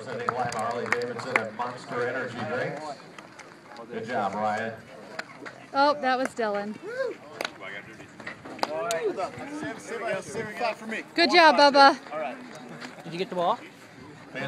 representing Lima Harley-Davidson and Monster Energy Drinks. Good job, Ryan. Oh, that was Dylan. Save 5 for me. Good job, Bubba. All right. Did you get the ball?